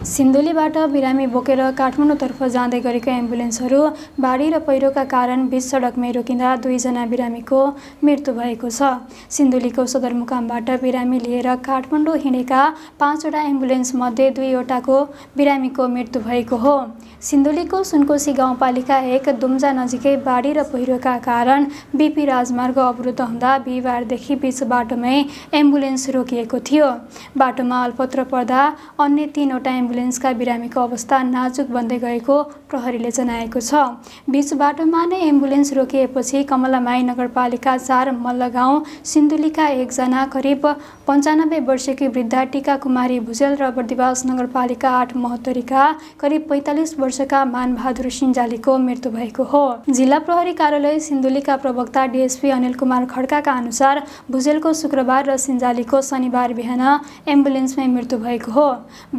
सिन्धुलीबाट बिरामी बोकेर काठमाडौँतर्फ जाँदै गरेको एम्बुलेन्सहरू बाढी र पहिरोका कारण बीच सडकमै रोकिँदा 2 जना बिरामीको मृत्यु भएको छ। सिन्धुलीको सदरमुकामबाट बिरामी लिएर काठमाडौँ हिँडेका 5 वटा एम्बुलेन्स मध्ये 2 वटाको बिरामीको मृत्यु भएको हो। सिन्धुलीको सुनकोशी गाउँपालिका 1 दुम्जा नजिकै बाढी र पहिरोका कारण बीपी राजमार्ग अवरुद्ध हुँदा बिहीबारदेखि बीच बाटोमै एम्बुलेन्स रोकिएको थियो। बाटोमा अल्पत्र पर्दा अन्य 3 वटा एम्बुलेन्सका बिरामीको अवस्था नाजुक बन्दै गएको प्रहरीले जनाएको छ। बीच बाटोमा नै एम्बुलेन्स रोकिएपछि कमलामाई नगरपालिका 4 मल्लगाउँ सिन्धुलीका 1 जना करिब 95 वर्षकी वृद्धा टीका कुमारी भुजेल र बर्दिवास नगरपालिका 8 महोत्तरीका करिब 45 वर्षका मानबहादुर सिन्जालीको मृत्यु भएको हो। जिल्ला प्रहरी कार्यालय सिन्धुलीका प्रवक्ता डीएसपी अनिल कुमार खड्काका अनुसार भुजेलको शुक्रबार र सिन्जालीको शनिबार बिहान एम्बुलेन्समै मृत्यु भएको हो।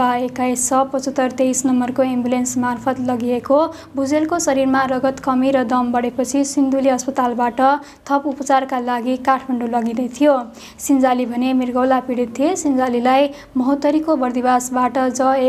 2275 नम्बरको एम्बुलेन्स मार्फत लगिएको भुजेलको शरीरमा रगत कमी र दम बढेपछि सिन्धुली अस्पतालबाट थप उपचारका लागि काठमाडौँ लगिँदै थियो। सिन्जाली भने मृगौला पीडित थिए। सिन्जालीलाई महोत्तरीको बर्दिवासबाट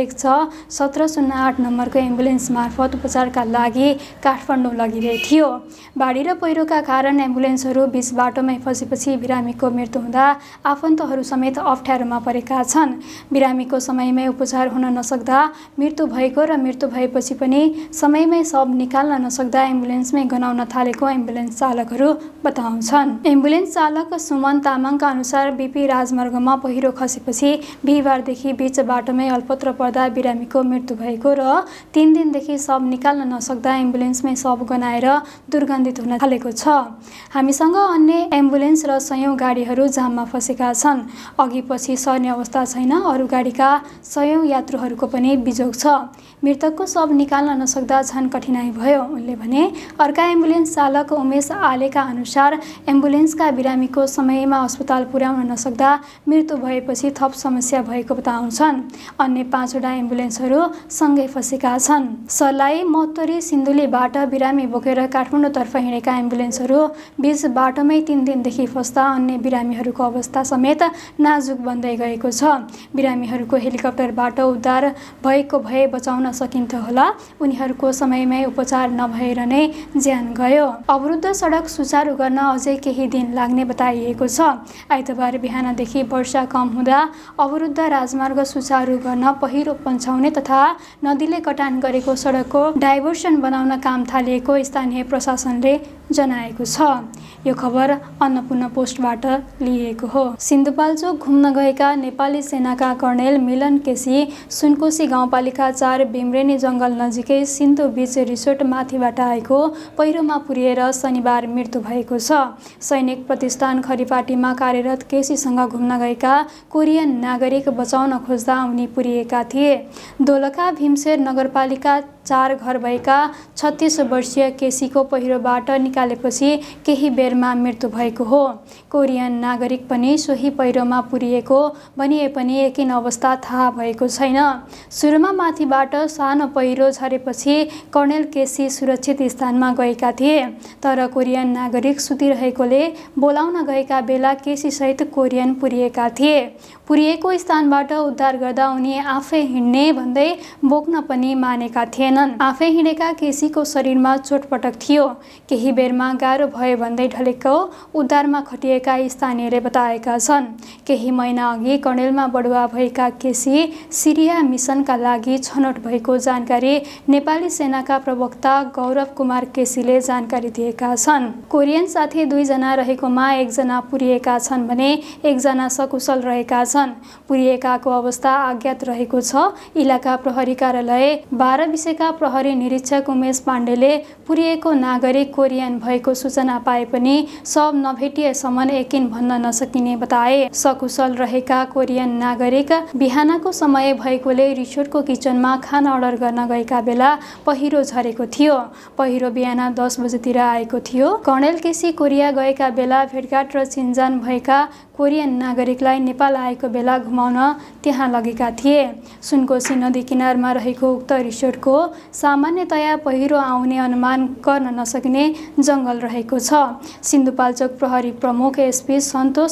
J11708 नम्बरको एम्बुलेन्स मार्फत उपचारका लागि काठमाडौँ लगिँदै थियो। बाढी र पहिरोका कारण एम्बुलेन्सहरू बीच बाटोमै फसेपछि बिरामीको मृत्यु हुँदा आफन्तहरू समेत अप्ठ्यारोमा परेका छन्। बिरामीको समयमै उपचार हुन नसक्दा मृत्यु भएको र मृत्यु भएपछि पनि समयमै शव निकाल्न नसक्दा एम्बुलेन्समै गनाउन थालेको एम्बुलेन्स चालकहरू बताउँछन्। एम्बुलेन्स चालक सुमन तामाङका अनुसार बीपी राजमार्गमा पहिरो खसेपछि बिहीबारदेखि बीच बाटोमै अल्पत्र पर्दा बिरामीको मृत्यु भएको र 3 दिनदेखि शव निकाल्न नसक्दा एम्बुलेन्समै शव गनाएर दुर्गन्धित हुन थालेको छ। हामीसँग अन्य एम्बुलेन्स र सयौं गाडीहरू जाममा फसेका छन्। अघि पछि सर्ने अवस्था छैन। अरू गाडीका सयौं यात्रुहरूको पनि बिजोग छ। मृतकको शव निकाल्न नसक्दा झन कठिनाई भयो उनले भने। अर्का एम्बुलेन्स चालक उमेश आलेका अनुसार एम्बुलेन्सका बिरामीको समयमा अस्पताल पुर्याउन नसक्दा मृत्यु भएपछि थप समस्या भएको बताउँछन्। अन्य 5 वटा एम्बुलेन्सहरू सँगै फसेका छन्। सर्लाही महोत्तरी सिन्धुलीबाट बिरामी बोकेर काठमाडौँतर्फ हिँडेका एम्बुलेन्सहरू बीच बाटोमै 3 दिनदेखि फस्दा अन्य बिरामीहरूको अवस्था समेत नाजुक बन्दै गएको छ। बिरामीहरूको हेलिकप्टरबाट उद्धार भएको भए बचाउन सकिन्थ्यो होला। उनीहरूको समयमै उपचार नभएर नै ज्यान गयो। अवरुद्ध सडक सुचारू गर्न अझै केही दिन लाग्ने बताइएको छ। आइतबार बिहानदेखि वर्षा कम हुँदा अवरुद्ध राजमार्ग सुचारू गर्न पहिरो पन्छाउने तथा नदीले कटान गरेको सडकको डाइभर्सन बनाउन काम थालिएको स्थानीय प्रशासनले जनाएको छ। यो खबर अन्नपूर्ण पोस्टबाट लिएको हो। सिन्धुपाल्चोक घुम्न गएका नेपाली सेनाका कर्णेल मिलन केसी सुनकोशी गाउँपालिका 4 बिम्रेनी जङ्गल नजिकै सिन्धु बीच रिसोर्ट माथिबाट आएको पहिरोमा पुरिएर शनिबार मृत्यु भएको छ। सैनिक प्रतिष्ठान खरिपाटीमा कार्यरत केसीसँग घुम्न गएका कोरियन नागरिक बचाउन खोज्दा उनी पुरिएका थिए। दोलखा भीमशेर नगरपालिका 4 घर भएका 36 वर्षीय केसीको पहिरोबाट निकालेपछि केही बेरमा मृत्यु भएको हो। कोरियन नागरिक पनि सोही पहिरोमा पुरिएको भनिए पनि एकिन अवस्था थाहा भएको छैन। सुरुमा माथिबाट सानो पहिरो झरेपछि कर्णेल केसी सुरक्षित स्थानमा गएका थिए। तर कोरियन नागरिक सुतिरहेकोले बोलाउन गएका बेला केसीसहित कोरियन पुरिएका थिए। पुरिएको स्थानबाट उद्धार गर्दा उनी आफै हिँड्ने भन्दै बोक्न पनि मानेका थिएनन्। आफै हिँडेका केसीको शरीरमा चोटपटक थियो। केही बेरमा गाह्रो भयो भन्दै ढलेको उद्धारमा खटिएका स्थानीयले बताएका छन्। केही महिना अघि कर्णेलमा बढुवा भएका केसी सिरिया मिसनका लागि छनौट भएको जानकारी नेपाली सेनाका प्रवक्ता गौरव कुमार केसीले जानकारी दिएका छन्। कोरियन साथी 2 जना रहेकोमा 1 जना पुरिएका छन् भने 1 जना सकुशल रहेका छन्। पुरिएकाको अवस्था अज्ञात रहेको छ। इलाका प्रहरी कार्यालय 12 विषयका प्रहरी निरीक्षक उमेश पाण्डेले पुरिएको नागरिक कोरियन भएको सूचना पाए पनि शव नभेटिएसम्म यकिन भन्न नसकिने बताए। सकुशल रहेका कोरियन नागरिक बिहानको समय भएकोले रिसोर्टको किचनमा खाना अर्डर गर्न गएका बेला पहिरो झरेको थियो। पहिरो बिहान 10 बजेतिर आएको थियो। कर्णेल केसी कोरिया गएका बेला भेटघाट र चिनजान भएका कोरियन नागरिकलाई नेपाल आएको बेला घुमाउन त्यहाँ लगेका थिए। सुनकोशी नदी किनारमा रहेको उक्त रिसोर्टको सामान्यतया पहिरो आउने अनुमान गर्न नसकिने जङ्गल रहेको छ। सिन्धुपाल्चोक प्रहरी प्रमुख एसपी सन्तोष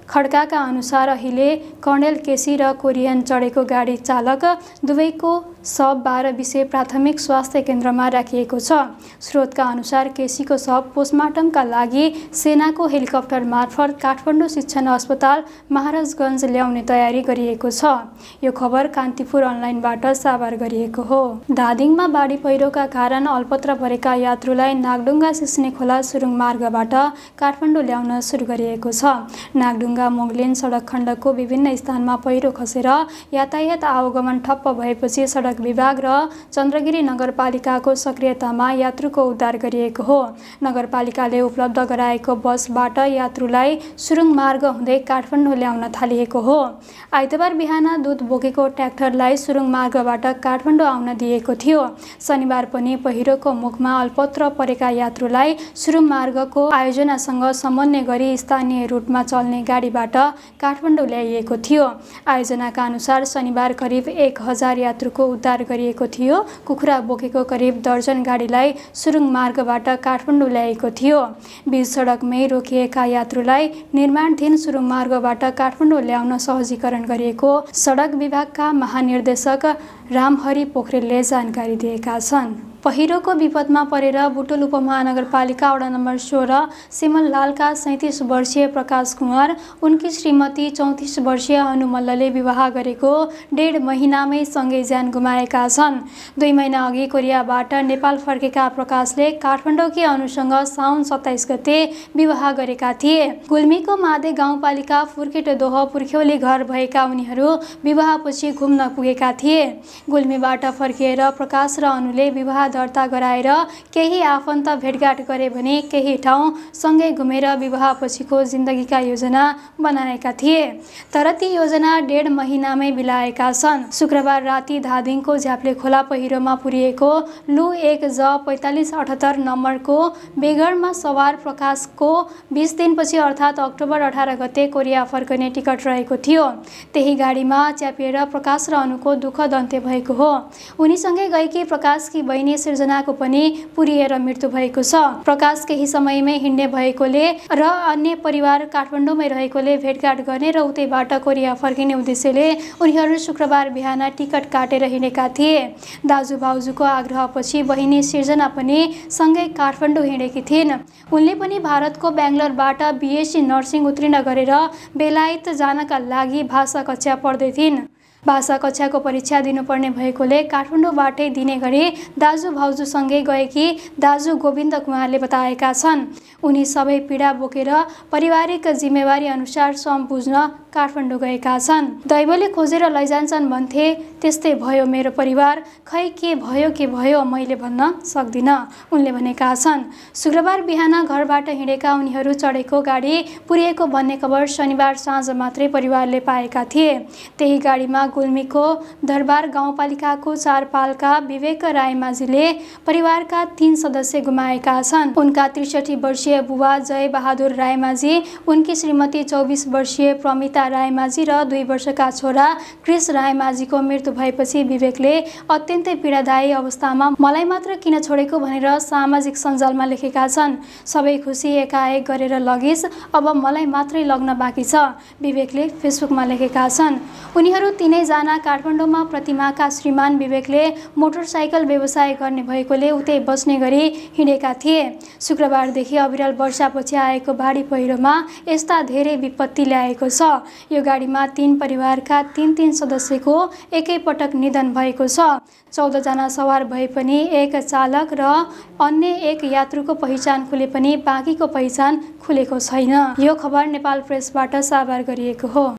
खड्काका अनुसार अहिले कर्णेल केसी र कोरियन चढेको गाडी चालक दुवैको शव 12 विषय प्राथमिक स्वास्थ्य केन्द्रमा राखिएको छ। स्रोतका अनुसार केसीको शव पोस्टमार्टमका लागि सेनाको हेलिकप्टर मार्फत काठमाडौँ शिक्षण अस्पताल महाराजगञ्ज ल्याउने तयारी गरिएको छ। यो खबर कान्तिपुर अनलाइनबाट साभार गरिएको हो। धादिङमा बाढी पहिरोका कारण अल्पत्र परेका यात्रुलाई नागडुङ्गा सिस्नेखोला सुरुङ मार्गबाट काठमाडौँ ल्याउन सुरु गरिएको छ। नागडुङ्गा मोगलिन सडक खण्डको विभिन्न स्थानमा पहिरो खसेर यातायात आवागमन ठप्प भएपछि सडक विभाग र चन्द्रगिरी नगरपालिकाको सक्रियतामा यात्रुको उद्धार गरिएको हो। नगरपालिकाले उपलब्ध गराएको बसबाट यात्रुलाई सुरुङ मार्ग हुँदै काठमाडौँ ल्याउन थालिएको हो। आइतबार बिहान दुध बोकेको ट्र्याक्टरलाई सुरुङ मार्गबाट काठमाडौँ आउन दिएको थियो। शनिबार पनि पहिरोको मुखमा अल्पत्र परेका यात्रुलाई सुरुङ मार्गको आयोजनासँग समन्वय गरी स्थानीय रुटमा चल्ने गाडीबाट काठमाडौँ ल्याइएको थियो। आयोजनाका अनुसार शनिबार करिब 1000 यात्रुको उद्धार गरिएको थियो। कुखुरा बोकेको करिब दर्जन गाडीलाई सुरुङ मार्गबाट काठमाडौँ ल्याएको थियो। बीच सडकमै रोकिएका यात्रुलाई निर्माणाधीन सुरुङ मार्गबाट काठमाडौँ ल्याउन सहजीकरण गरिएको सडक विभागका महानिर्देशक रामहरि पोखरेलले जानकारी दिएका छन्। पहिरोको विपदमा परेर बुटोल उपमहानगरपालिका वडा नम्बर 16 सिमललालका 37 वर्षीय प्रकाश कुँवर उनकी श्रीमती 34 वर्षीय अनु मल्लले विवाह गरेको 1.5 महिनामै सँगै ज्यान गुमाएका छन्। 2 महिना अघि कोरियाबाट नेपाल फर्केका प्रकाशले काठमाडौँकी अनुसँग साउन 27 गते विवाह गरेका थिए। गुल्मीको मादे गाउँपालिका फुर्केटदोह पुर्ख्यौली घर भएका उनीहरू विवाहपछि घुम्न पुगेका थिए। गुल्मीबाट फर्किएर प्रकाश र अनुले विवाह दर्ता गराएर केही आफन्त भेटघाट गरे भने केही ठाउँ सँगै घुमेर विवाहपछिको जिन्दगीका योजना बनाएका थिए। तर ती योजना 1.5 महिनामै बिलाएका छन्। शुक्रबार राति धादिङको झ्याप्ले खोला पहिरोमा पुरिएको लु 1 ज 4578 नम्बरको बेगरमा सवार प्रकाशको 20 दिनपछि अर्थात् अक्टोबर 18 गते कोरिया फर्कने टिकट रहेको थियो। त्यही गाडीमा च्यापिएर प्रकाश र अनुको दुःखद अन्त्य भएको हो। उनीसँगै गएकी प्रकाशकी बहिनी सृजनाको पनि पुरिएर मृत्यु भएको छ। प्रकाश केही समयमै हिँड्ने भएकोले र अन्य परिवार काठमाडौँमै रहेकोले भेटघाट गर्ने र उतैबाट कोरिया फर्किने उद्देश्यले उनीहरू शुक्रबार बिहान टिकट काटेर हिँडेका थिए। दाजु भाउजूको आग्रहपछि बहिनी सृजना पनि सँगै काठमाडौँ हिँडेकी थिइन्। उनले पनि भारतको बेङ्गलोरबाट BSc नर्सिङ उत्तीर्ण गरेर बेलायत जानका लागि भाषा कक्षा पढ्दै थिइन्। भाषा कक्षाको परीक्षा दिनुपर्ने भएकोले काठमाडौँबाटै दिने गरी दाजु भाउजूसँगै गएकी दाजु गोविन्द कुमारले बताएका छन्। उनी सबै पीडा बोकेर पारिवारिक जिम्मेवारी अनुसार श्रम बुझ्न काठमाडौँ गएका छन्। दैवले खोजेर लैजान्छन् भन्थे त्यस्तै भयो मेरो परिवार, खै के भयो मैले भन्न सक्दिनँ, उनले भनेका छन्। शुक्रबार बिहान घरबाट हिँडेका उनीहरू चढेको गाडी पुरिएको भन्ने खबर शनिबार साँझ मात्रै परिवारले पाएका थिए। त्यही गाडीमा गुल्मीको दरबार गाउँपालिकाको 4 पालका विवेक रायमाझीले परिवारका 3 सदस्य गुमाएका छन्। उनका 63 वर्षीय बुबा जय बहादुर रायमाझी, उनकी श्रीमती 24 वर्षीय प्रमिता रायमाझी र 2 वर्षका छोरा क्रिस रायमाझीको मृत्यु भएपछि विवेकले अत्यन्तै पीडादायी अवस्थामा मलाई मात्र किन छोडेको भनेर सामाजिक सञ्जालमा लेखेका छन्। सबै खुसी एकाएक गरेर लगिस्, अब मलाई मात्रै लग्न बाँकी छ, विवेकले फेसबुकमा लेखेका छन्। उनीहरू 3 जना काठमाडौँमा प्रतिमाका श्रीमान विवेकले मोटरसाइकल व्यवसाय गर्ने भएकोले उतै बस्ने गरी हिँडेका थिए। शुक्रबारदेखि अविरल वर्षापछि आएको बाढी पहिरोमा यस्ता धेरै विपत्ति ल्याएको छ। यो गाडीमा 3 परिवारका 3 सदस्यको एकैपटक निधन भएको छ। 14 जना सवार भए पनि 1 चालक र अन्य 1 यात्रुको पहिचान खुले पनि बाँकीको पहिचान खुलेको छैन। यो खबर नेपाल प्रेसबाट साभार गरिएको हो।